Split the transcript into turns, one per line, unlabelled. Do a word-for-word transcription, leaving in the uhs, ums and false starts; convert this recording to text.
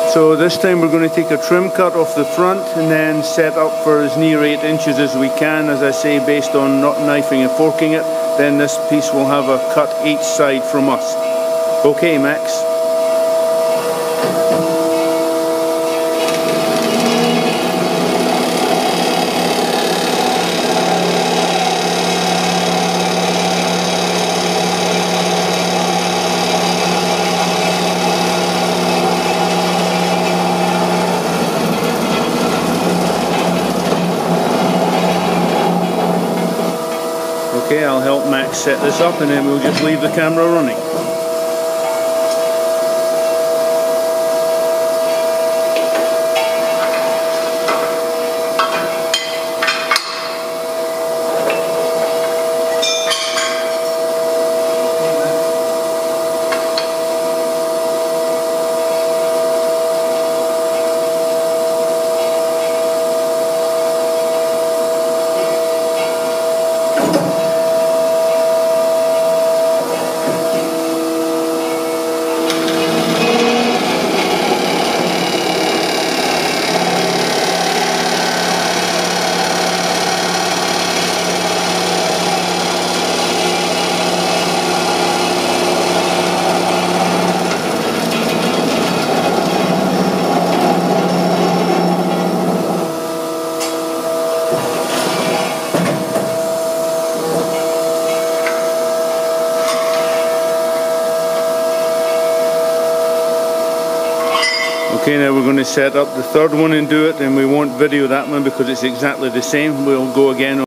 So this time we're going to take a trim cut off the front and then set up for as near eight inches as we can, as I say, based on not knifing and forking it. Then this piece will have a cut each side from us. Okay, Max. Okay, I'll help Max set this up and then we'll just leave the camera running. Okay, now we're going to set up the third one and do it, and we won't video that one because it's exactly the same. We'll go again